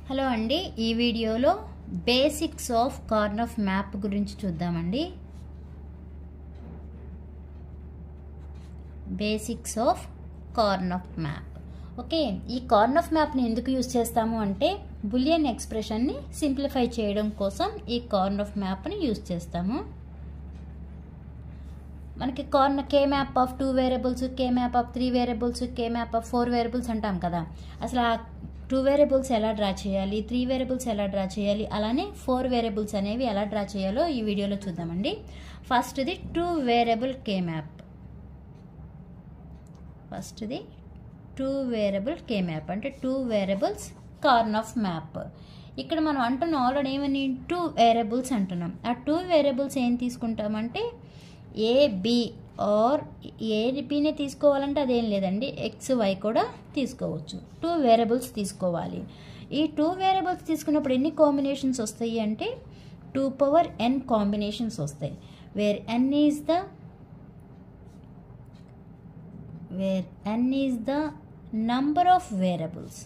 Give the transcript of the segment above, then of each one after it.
Hello అండి, ఈ వీడియోలో బేసిక్స్ ఆఫ్ కార్నఫ్ మ్యాప్ గురించి చూద్దామండి. Basics of Karnaugh map. Okay, ఈ కార్నఫ్ మ్యాప్ని ఎందుకు యూజ్ చేస్తాము అంటే బులియన్ ఎక్స్ప్రెషన్ని సింప్లిఫై చేయడం కోసం ఈ కార్నఫ్ మ్యాప్ని యూజ్ చేస్తాము. మనకి K map of 2 variables, K map of 3 variables, K map of 4 variables అంటాం కదా. అసలు ఆ 2 వేరియబుల్స్ ఎలా డ్రా చేయాలి, 3 వేరియబుల్స్ ఎలా డ్రా చేయాలి, అలానే 4 వేరియబుల్స్ అనేవి ఎలా డ్రా చేయాలో ఈ వీడియోలో చూద్దామండి. ఫస్ట్ది 2 వేరియబుల్ కే మ్యాప్. ఫస్ట్ది 2 వేరియబుల్ కే మ్యాప్ అంటే 2 వేరియబుల్స్ కార్నఫ్ మ్యాప్. ఇక్కడ మనం అంటున్నాం ఆల్రెడీ ఏమని 2 వేరియబుల్స్ అంటున్నాం. ఆ 2 వేరియబుల్స్ ఏం తీసుకుంటామంటే ఏ బి ఆర్ ఏబినే తీసుకోవాలంటే అదేం లేదండి, ఎక్స్ వై కూడా తీసుకోవచ్చు. 2 వేరియబుల్స్ తీసుకోవాలి. ఈ 2 వేరియబుల్స్ తీసుకున్నప్పుడు ఎన్ని కాంబినేషన్స్ వస్తాయి అంటే 2n కాంబినేషన్స్ వస్తాయి. Where n is the number of variables.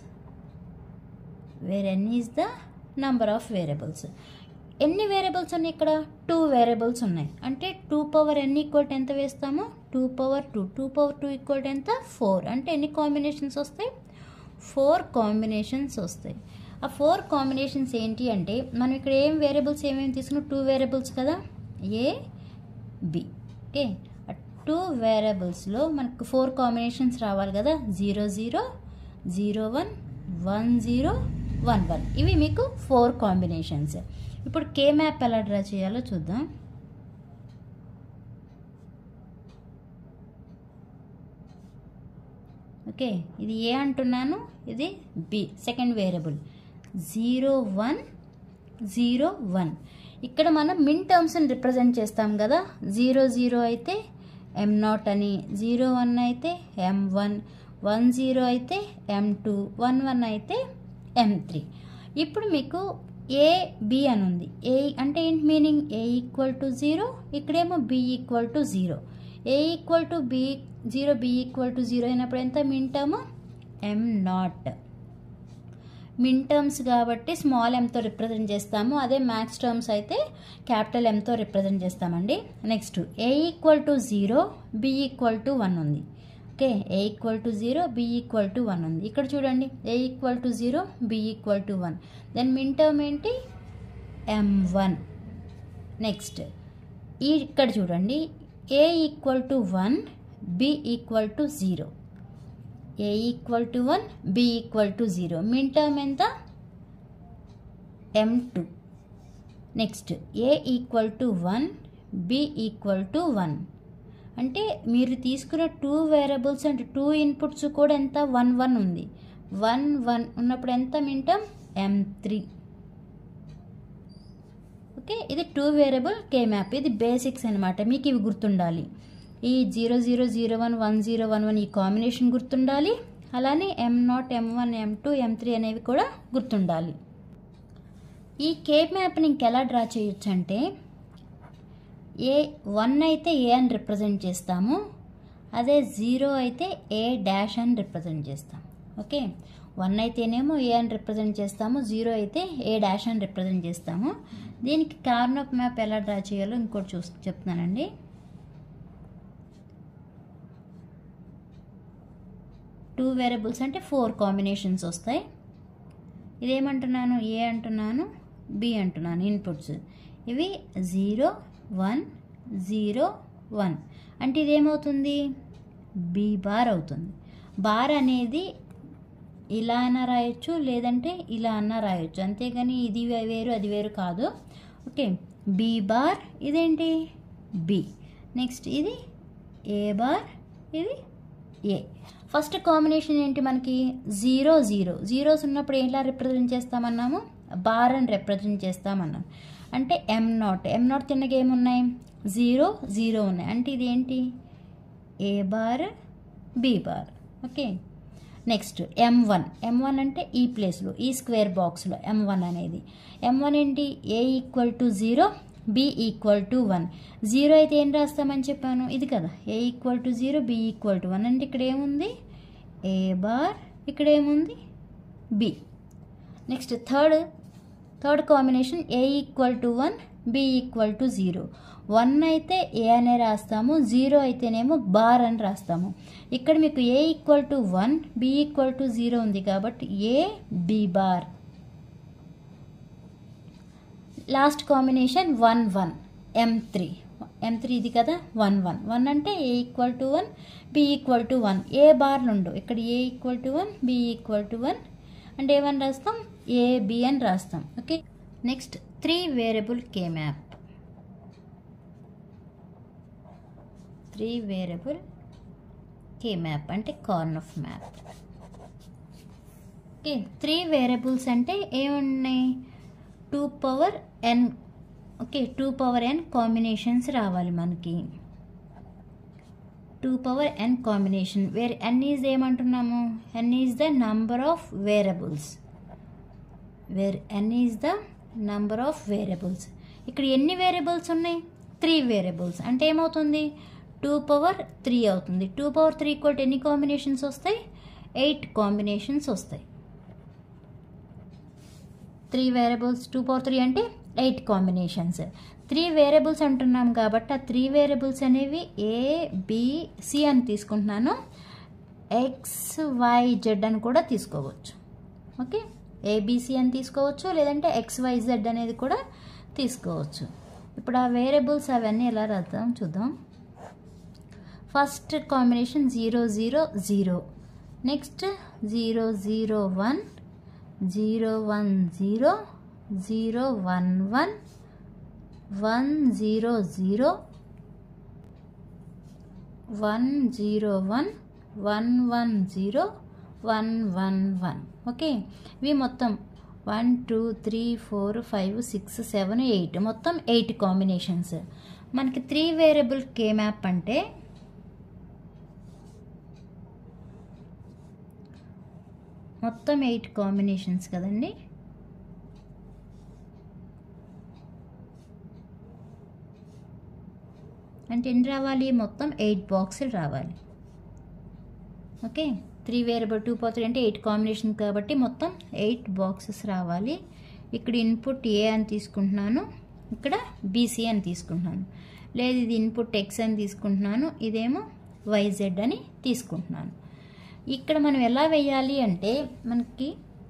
ఎన్ని వేరియబుల్స్ ఉన్నాయి ఇక్కడ? 2 వేరియబుల్స్ ఉన్నాయి. అంటే 2n ఈక్వల్ ఎంత వేస్తాము? 2/2. 2/2 ఎంత? 4. అంటే ఎన్ని కాంబినేషన్స్ వస్తాయి? 4 కాంబినేషన్స్ వస్తాయి. ఆ 4 కాంబినేషన్స్ ఏంటి అంటే మనం ఇక్కడ వేరియబుల్స్ ఏమేమి తీసుకున్నాం? 2 వేరియబుల్స్ కదా, ఏ బి. ఓకే, 2 వేరియబుల్స్లో మనకు 4 కాంబినేషన్స్ రావాలి కదా. 0 0 0 1 1 0 1 1. ఇవి మీకు 4 కాంబినేషన్స్. ఇప్పుడు కే మ్యాప్ ఎలా డ్రా చేయాలో చూద్దాం. ఓకే, ఇది ఏ అంటున్నాను, ఇది బి సెకండ్ వేరియబుల్. 0 1 0 1. ఇక్కడ మనం మిన్ టర్మ్స్ని రిప్రజెంట్ చేస్తాం కదా. 0 0 అయితే m0 అని, 0 1 అయితే m1, 1 0 అయితే m2, 1 1 అయితే m3. ఇప్పుడు మీకు ఏ బి అని ఉంది. ఏ అంటే ఏంటి మీనింగ్? ఏ ఈక్వల్ టు 0, ఇక్కడేమో B equal to 0. A equal to B 0, B equal to 0 అయినప్పుడు ఎంత? Min term m0. Min terms కాబట్టి స్మాల్ ఎంతో రిప్రజెంట్ చేస్తాము. అదే మ్యాక్స్ టర్మ్స్ అయితే క్యాపిటల్ ఎంతో రిప్రజెంట్ చేస్తామండి. Next A equal to 0, B equal to 1 ఉంది. Okay, A equal to 0, B equal to 1 ఉంది. ఇక్కడ చూడండి, A equal to 0, B equal to 1. Then min term ఏంటి? m1. నెక్స్ట్ ఇక్కడ చూడండి, A equal to 1, B equal to 0. A equal to 1, B equal to 0. Min term ఎంత? m2. Next A equal to 1, B equal to 1. అంటే మీరు తీసుకున్న 2 variables అంటే 2 inputs కూడా ఎంత? 1 1 ఉంది. 1 1 ఉన్నప్పుడు ఎంత మిన్ టర్మ్? m3. ఓకే, ఇది 2 వేరియబుల్ కే మ్యాప్. ఇది బేసిక్స్ అనమాట. మీకు ఇవి గుర్తుండాలి. ఈ 0 0 0 1 1 0 1 1 ఈ కాంబినేషన్ గుర్తుండాలి. అలానే m0 m1 m2 m3 అనేవి కూడా గుర్తుండాలి. ఈ కే మ్యాప్ని ఇంకెలా డ్రా చేయొచ్చు అంటే ఏ 1 అయితే ఏ అని రిప్రజెంట్ చేస్తాము, అదే 0 అయితే ఏ డాష్ అని రిప్రజెంట్ చేస్తాం. ఓకే, 1 అయితేనేమో ఏ అని రిప్రజెంట్ చేస్తాము, 0 అయితే ఏ డాష్ అని రిప్రజెంట్ చేస్తాము. దీనికి కార్నఫ్ మ్యాప్ ఎలా డ్రా చేయాలో ఇంకోటి చెప్తున్నానండి. టూ వేరియబుల్స్ అంటే 4 కాంబినేషన్స్ వస్తాయి. ఇదేమంటున్నాను? ఏ అంటున్నాను, బి అంటున్నాను. ఇన్పుట్స్ ఇవి 0 1 0 1. అంటే ఇదేమవుతుంది? బి బార్ అవుతుంది. బార్ అనేది ఇలా అన్నా రాయొచ్చు, లేదంటే ఇలా అన్నా రాయొచ్చు. అంతేగాని ఇది వేరు అది వేరు కాదు. ఓకే, బి బార్, ఇదేంటి? బి. నెక్స్ట్ ఇది ఏ బార్, ఇది ఏ. ఫస్ట్ కాంబినేషన్ ఏంటి మనకి? 0 0. జీరోస్ ఉన్నప్పుడు ఎలా రిప్రజెంట్ చేస్తామన్నాము? బార్ అని రిప్రజెంట్ చేస్తామన్నాం. అంటే m0 తిన్నగా ఏమున్నాయి? 0 0 ఉన్నాయి. అంటే ఇది ఏంటి? A bar, B bar. Okay, next m1 అంటే ఈ ప్లేస్లో, ఈ స్క్వేర్ బాక్స్లో m1 అనేది. m1 ఏంటి? A equal to 0, B equal to 1. 0 అయితే ఏం రాస్తామని చెప్పాను? ఇది కదా, A equal to 0, B equal to 1. అంటే ఇక్కడ ఏముంది? ఏ బార్, ఇక్కడ ఏముంది? B. Next third combination A equal to 1 B equal to 0. 1 అయితే ఏ అనే రాస్తాము, 0 అయితేనేమో బార్ అని రాస్తాము. ఇక్కడ మీకు A equal to 1 B equal to 0 ఉంది కాబట్టి A B bar. Last combination 1 1 M3 ఇది కదా 1 1 1 అంటే A equal to 1 B equal to 1. ఏ బార్లు ఉండవు ఇక్కడ. A equal to 1 B equal to 1 అంటే ఏమని రాస్తాం, A B అని రాస్తాం. Okay, next 3 variable K map. 3 variable K map అంటే కార్నఫ్ మ్యాప్. ఓకే, 3 వేరియబుల్స్ అంటే ఏమున్నాయి, 2 పవర్ n. ఓకే, 2 పవర్ n కాంబినేషన్స్ రావాలి మనకి. 2 power n combination where n is ఏమంటున్నాము, n is the number of variables. Where n is the number of variables. ఇక్కడ ఎన్ని variables ఉన్నాయి, 3 వేరియబుల్స్. అంటే ఏమవుతుంది, 2 పవర్ 3 అవుతుంది. 2 పవర్ 3 ఈక్వల్ టు ఎన్ని కాంబినేషన్స్ వస్తాయి, 8 కాంబినేషన్స్ వస్తాయి. 3 వేరియబుల్స్ 2 పవర్ 3 అంటే 8 కాంబినేషన్స్. 3 వేరియబుల్స్ అంటున్నాం కాబట్టి ఆ 3 వేరియబుల్స్ అనేవి A B C అని తీసుకుంటున్నాను. X Y Z అని కూడా తీసుకోవచ్చు. ఓకే, ABC అని తీసుకోవచ్చు, లేదంటే XYZ అనేది కూడా తీసుకోవచ్చు. ఇప్పుడు ఆ వేరియబుల్స్ అవన్నీ ఎలా రాద్దాం చూద్దాం. First combination 0 0 0, next 0 0 1 0 1 0 0 1 1 1 0 0 1 0 1 1 1 0 1 1 1. ఓకే, ఇవి మొత్తం 1 2 3 4 5 6 7 8 మొత్తం 8 కాంబినేషన్స్. మనకి 3 వేరియబుల్ K మ్యాప్ అంటే మొత్తం 8 కాంబినేషన్స్ కదండి. అంటే ఎన్ని రావాలి, మొత్తం 8 బాక్సులు రావాలి. ఓకే, 3 వేరియబుల్ 2 పవర్ 3 అంటే 8 కాంబినేషన్ కాబట్టి మొత్తం 8 బాక్సెస్ రావాలి. ఇక్కడ ఇన్పుట్ A అని తీసుకుంటున్నాను, ఇక్కడ BC అని తీసుకుంటున్నాను. లేదు ఇది ఇన్పుట్ X అని తీసుకుంటున్నాను, ఇదేమో YZ అని తీసుకుంటున్నాను. ఇక్కడ మనం ఎలా వేయాలి అంటే మనకి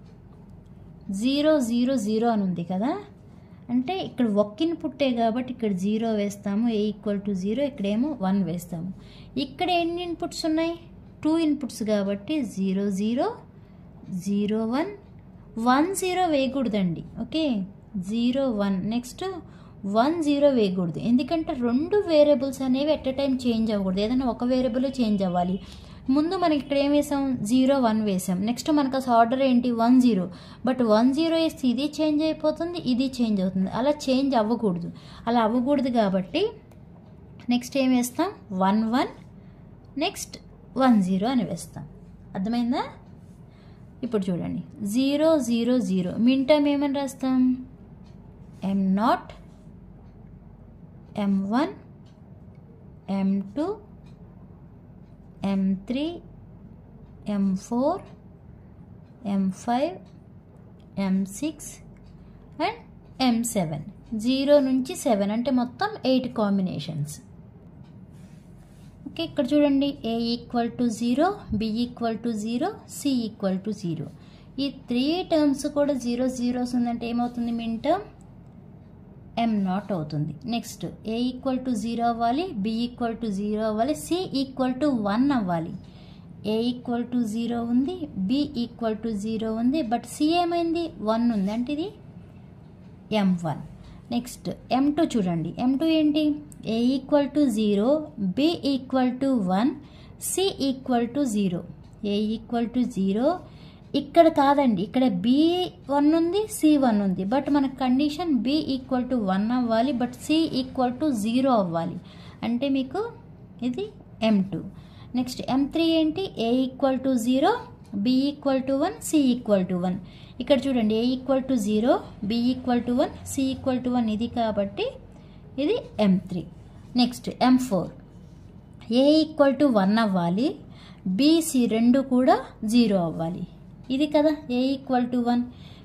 0 0 0 అని ఉంది కదా, అంటే ఇక్కడ ఒక్క ఇన్పుట్టే కాబట్టి ఇక్కడ 0 వేస్తాము, A ఈక్వల్ టు 0. ఇక్కడేమో 1 వేస్తాము. ఇక్కడ ఎన్ని ఇన్పుట్స్ ఉన్నాయి, 2 ఇన్పుట్స్ కాబట్టి 0 0 0 1 1 0 వేయకూడదండి. ఓకే, 0 1 నెక్స్ట్ 1 0 వేయకూడదు, ఎందుకంటే 2 వేరియబుల్స్ అనేవి ఎట్ ఎ టైం చేంజ్ అవ్వకూడదు. ఏదైనా ఒక వేరియబుల్ చేంజ్ అవ్వాలి. ముందు మనకి ఇక్కడ ఏం వేసాం, 0 1 వేసాం. నెక్స్ట్ మనకు అసలు ఆర్డర్ ఏంటి 1 0, బట్ 1 0 వేస్తే ఇది చేంజ్ అయిపోతుంది, ఇది చేంజ్ అవుతుంది. అలా చేంజ్ అవ్వకూడదు. అలా అవ్వకూడదు కాబట్టి నెక్స్ట్ ఏం వేస్తాం, 1 1 నెక్స్ట్ 1 0 అని వేస్తాం. అర్థమైందా? ఇప్పుడు చూడండి 0 0 0 మిన్ టర్మ్ ఏమని రాస్తాం, M0 M1 M2 M3 M4 M5 M6 and M7. 0 నుంచి 7 అంటే మొత్తం 8 కాంబినేషన్స్. ఓకే, ఇక్కడ చూడండి A equal to 0 B equal to 0 C equal to 0. ఈ 3 టర్మ్స్ కూడా 0 0 ఉందంటే ఏమవుతుంది, మిన్ టర్మ్ M0 అవుతుంది. నెక్స్ట్ A ఈక్వల్ టు 0 అవ్వాలి, B ఈక్వల్ టు 0 అవ్వాలి, C ఈక్వల్ టు 1 అవ్వాలి. A ఈక్వల్ టు 0 ఉంది, B ఈక్వల్ టు 0 ఉంది, బట్ C ఏమైంది 1 ఉంది, అంటే ఇది M1. నెక్స్ట్ M2 చూడండి, M2 ఏంటి, A equal to 0 B equal to 1 C equal to 0. A equal to 0 ఇక్కడ కాదండి, ఇక్కడ B1 ఉంది C1 ఉంది, బట్ మన కండిషన్ B ఈక్వల్ టు 1 అవ్వాలి, బట్ C ఈక్వల్ టు 0 అవ్వాలి. అంటే మీకు ఇది M2. నెక్స్ట్ M3 ఏంటి, A equal to 0 B equal to 1 C equal to 1. ఇక్కడ చూడండి A equal to 0 B equal to 1 C equal to 1 ఇది కాబట్టి ఇది M3. Next M4 A equal to 1 అవ్వాలి, B C రెండు కూడా 0 అవ్వాలి. ఇది కదా A ఈక్వల్ టు 1.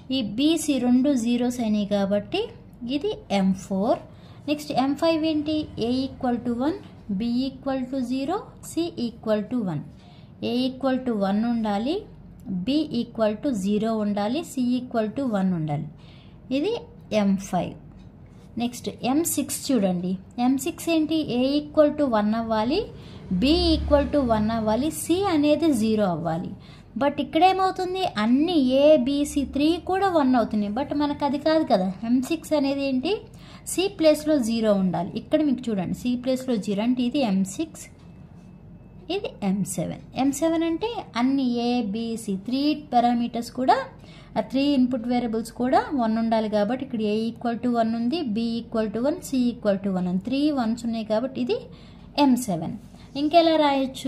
ఈ బీసీ రెండు జీరోస్ అయినాయి కాబట్టి ఇది M4. నెక్స్ట్ M5 ఏంటి? A = 1, B = 0, C = 1. A = 1 ఉండాలి, B = 0 ఉండాలి, C = 1 ఉండాలి. ఇది M5. నెక్స్ట్ M6 చూడండి. M6 ఏంటి? A = 1 అవ్వాలి, B = 1 అవ్వాలి, C అనేది 0 అవ్వాలి. బట్ ఇక్కడ ఏమవుతుంది? అన్ని ABC3 కూడా 1 అవుతున్నాయి. బట్ మనకు అది కాదు కదా. M6 అనేది ఏంటి? C ప్లేస్లో 0 ఉండాలి. ఇక్కడ మీకు చూడండి, C ప్లేస్లో 0 అంటే ఇది M6, ఇది M7. M7 అంటే అన్ని ABC3 పారామీటర్స్ కూడా, ఆ 3 ఇన్పుట్ వేరియబుల్స్ కూడా 1 ఉండాలి కాబట్టి ఇక్కడ A = 1 ఉంది, B = 1, C = 1 ఉంది. 3 1s ఉన్నాయి కాబట్టి ఇది M7. ఇంకెలా రాయొచ్చు?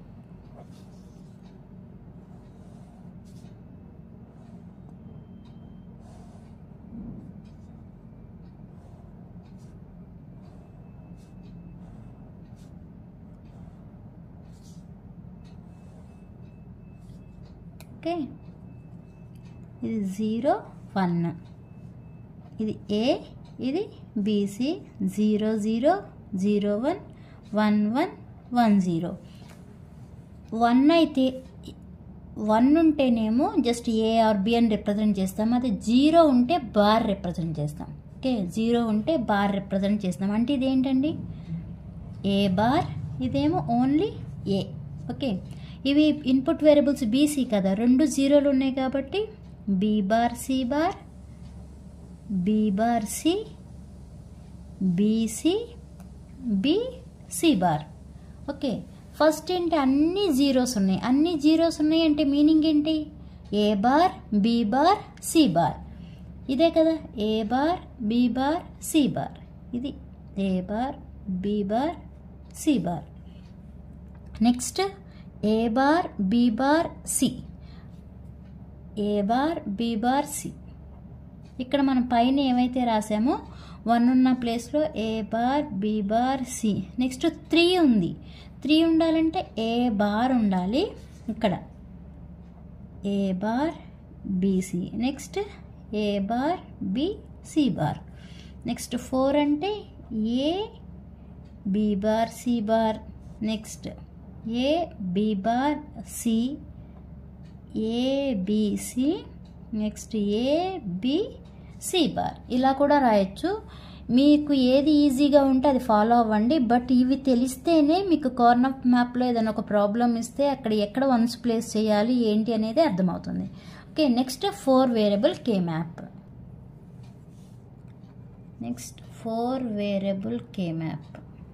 ఓకే, ఇది 0 1, ఇది A, ఇది BC. 0 0 0 1 1 1 1 0. 1 అయితే 1 ఉంటేనేమో జస్ట్ A ఆర్ B అని రిప్రజెంట్ చేస్తాం. అది 0 ఉంటే బార్ రిప్రజెంట్ చేస్తాం. ఓకే, 0 ఉంటే బార్ రిప్రజెంట్ చేస్తాం. అంటే ఇదేంటండి? A బార్, ఇదేమో ఓన్లీ A. ఓకే, ఇవి ఇన్పుట్ వేరియబుల్స్ BC కదా, రెండు జీరోలు ఉన్నాయి కాబట్టి B bar C bar, B bar C, BC, B C bar. Okay, first ఏంటి? అన్ని జీరోస్ ఉన్నాయి. అన్ని జీరోస్ ఉన్నాయి అంటే మీనింగ్ ఏంటి? A bar, B bar, C bar. ఇదే కదా, A bar, B bar, C bar. ఇది A bar, B bar, C bar. Next A bar, B bar, C. A bar, B bar, C. ఇక్కడ మనం పైన ఏమైతే రాసామో 1 ఉన్న ప్లేస్లో A bar, B bar, C. Next 3 ఉంది. 3 ఉండాలంటే A బార్ ఉండాలి. ఇక్కడ A bar, BC. Next A bar, B, C bar. Next 4 అంటే A, B bar, C bar. Next A, B bar, C, A, B, C. Next A, B, C bar. ఇలా కూడా రాయొచ్చు. మీకు ఏది ఈజీగా ఉంటే అది ఫాలో అవ్వండి. బట్ ఇవి తెలిస్తేనే మీకు కార్నర్ మ్యాప్లో ఏదైనా ఒక ప్రాబ్లం ఇస్తే అక్కడ ఎక్కడ వన్స్ ప్లేస్ చేయాలి ఏంటి అనేది అర్థమవుతుంది. Okay, next 4 variable K map. Next 4 variable K map.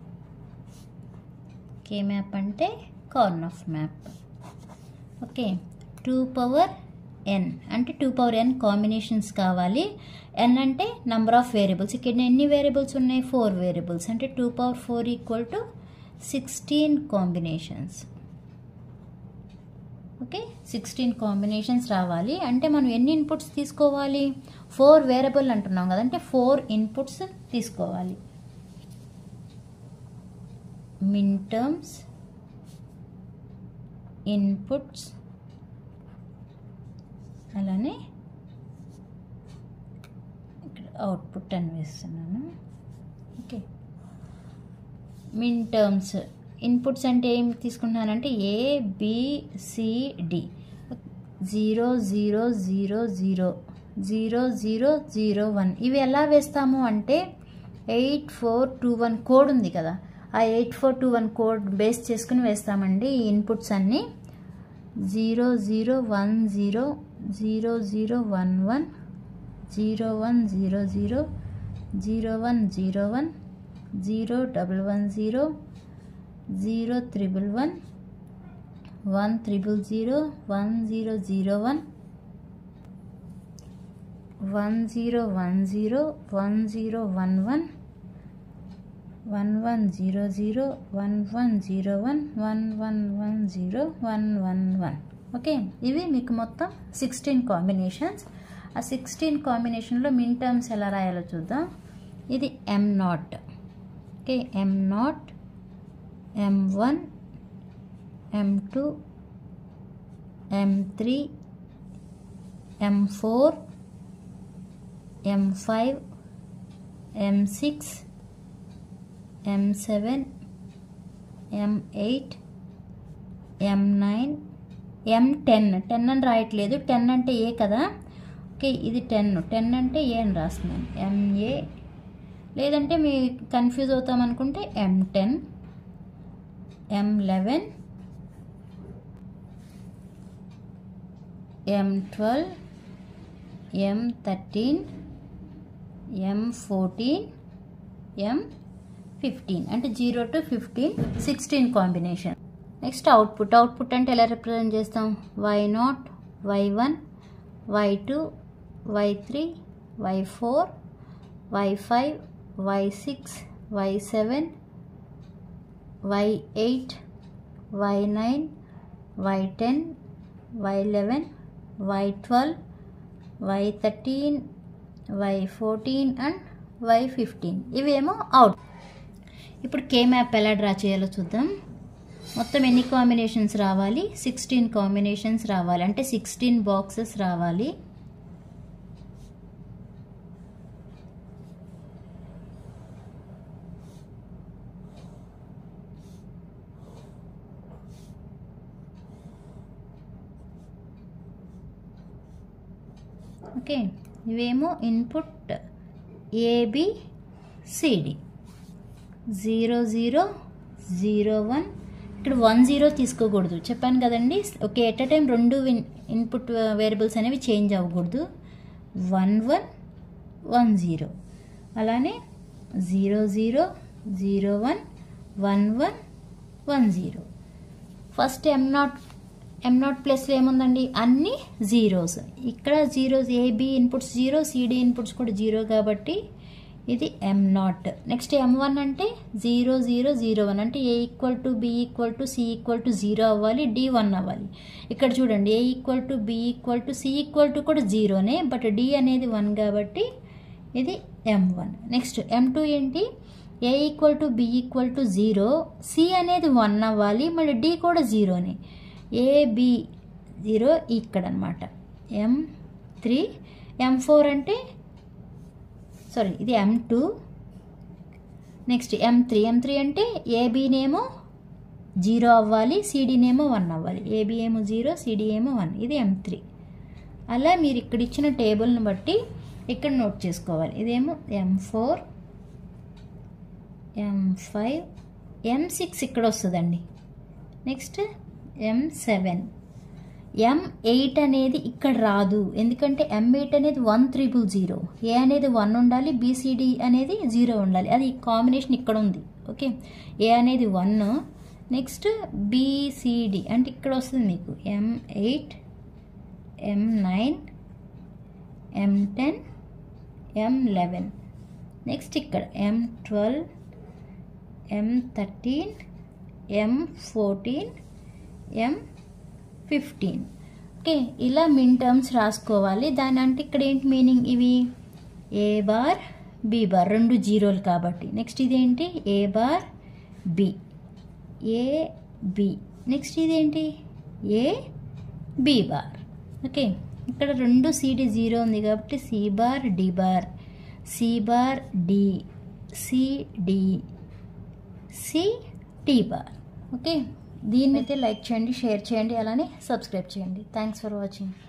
K map అంటే corner map. Okay, 2 power n అంటే 2 పవర్ n కాంబినేషన్స్ కావాలి. n అంటే నంబర్ ఆఫ్ వేరియబుల్స్. ఇక్కడ ఎన్ని వేరియబుల్స్ ఉన్నాయి? 4 వేరియబుల్స్. అంటే 2 పవర్ 4 = 16 కాంబినేషన్స్. ఓకే, 16 కాంబినేషన్స్ రావాలి. అంటే మనం ఎన్ని ఇన్పుట్స్ తీసుకోవాలి? 4 వేరియబుల్ అంటున్నాం కదా, అంటే 4 ఇన్పుట్స్ తీసుకోవాలి. మిన్ టర్మ్స్, ఇన్పుట్స్, అలానే ఇక్కడ అవుట్పుట్ అని వేస్తున్నాను. ఓకే, మిన్ టర్మ్స్ ఇన్పుట్స్ అంటే ఏం తీసుకుంటున్నానంటే A, B, C, D. 0 0 0 0 0 0 0 1. ఇవి ఎలా వేస్తాము అంటే 8421 కోడ్ ఉంది కదా, ఆ 8421 కోడ్ బేస్ చేసుకుని వేస్తామండి ఈ ఇన్పుట్స్ అన్నీ. 0 0 1 0 0 0 1 1 0 1 0 0 0 1 0 1 0 1 1 0 0 1 1 1 0 0 1 0 0 1 1 0 1 0 1 0 1 1 1 1 0 0 1 1 0 1 1 1 1 0 1 1 1. ఓకే, ఇవి మీకు మొత్తం 16 కాంబినేషన్స్. ఆ 16 కాంబినేషన్లో మిన్ టర్మ్స్ ఎలా రాయాలో చూద్దాం. ఇది M0. Okay, M0, M1, M2, M3, M4, M5, M6, M7, M8, M9, M10. 10 అని రాయట్లేదు, 10 అంటే ఏ కదా. ఓకే, ఇది 10 అంటే ఏ అని రాస్తున్నాను. MA, లేదంటే మీ కన్ఫ్యూజ్ అవుతాం అనుకుంటే M10, M11, M12, M13, M14, M15 అంటే 0 to 15, 16 కాంబినేషన్. నెక్స్ట్ అవుట్పుట్ అంటే ఎలా రిప్రజెంట్ చేస్తాం? Y0, Y1, Y2, Y3, Y4, Y5, Y6, Y7, Y8, Y9, Y10, Y11, Y12, Y13, Y14 and Y15. ఇవేమో out. ఇప్పుడు K map ఎలా draw చేయాలో చూద్దాం. మొత్తం ఎన్ని కాంబినేషన్స్ రావాలి? 16 కాంబినేషన్స్ రావాలి, అంటే 16 బాక్సెస్ రావాలి. ఓకే, ఇవేమో ఇన్పుట్ ABCD 0 0 0 1. ఇక్కడ 1 0 తీసుకోకూడదు, చెప్పాను కదండి. ఓకే, ఎట్ అ టైం రెండు ఇన్పుట్ వేరియబుల్స్ అనేవి చేంజ్ అవ్వకూడదు. 1 1 1 0, అలానే 0 0 0 1 1 1 1 0. ఫస్ట్ M0 ప్లస్లో ఏముందండి? అన్ని జీరోస్. ఇక్కడ zeros, AB inputs 0, CD inputs కూడా 0 కాబట్టి ఇది M0. నెక్స్ట్ M1 అంటే 0 0 0 1, అంటే A = B = C = 0 అవ్వాలి, D 1 అవ్వాలి. ఇక్కడ చూడండి, A = B = C = కూడా 0నే, బట్ D అనేది 1 కాబట్టి ఇది M1. నెక్స్ట్ M2 ఏంటి? A = B = 0, C అనేది 1 అవ్వాలి, మళ్ళీ D కూడా 0నే. AB 0 ఇక్కడ అనమాట. M3, M4 అంటే ఇది M2. నెక్స్ట్ M3 అంటే ABనేమో 0 అవ్వాలి, CDనేమో 1 అవ్వాలి. AB ఏమో 0, CD ఏమో 1. ఇది M3. అలా మీరు ఇక్కడ ఇచ్చిన టేబుల్ని బట్టి ఇక్కడ నోట్ చేసుకోవాలి. ఇదేమో M4, M5, M6 ఇక్కడ వస్తుందండి. Next M7. M8 అనేది ఇక్కడ రాదు, ఎందుకంటే M8 అనేది 1 0 0. A అనేది 1 ఉండాలి, BCD అనేది 0 ఉండాలి. అది కాంబినేషన్ ఇక్కడ ఉంది. ఓకే, A అనేది 1, నెక్స్ట్ BCD అంటే ఇక్కడ వస్తుంది మీకు M8, M9, M10, M11. Next ఇక్కడ M12, M13, M14, M15. Okay, ఇలా మిన్ టర్మ్స్ రాసుకోవాలి. దాని అంటే ఇక్కడ ఏంటి మీనింగ్? ఇవి A బార్ B బార్ రెండు జీరోలు కాబట్టి. నెక్స్ట్ ఇదేంటి? A bar B, A B. Next ఇదేంటి? A B bar. ఓకే, ఇక్కడ రెండు CD 0 ఉంది కాబట్టి C bar D bar, C bar D, C D, C T bar. Okay, దీన్ని అయితే లైక్ చేయండి, షేర్ చేయండి, అలానే సబ్స్క్రైబ్ చేయండి. Thanks for watching.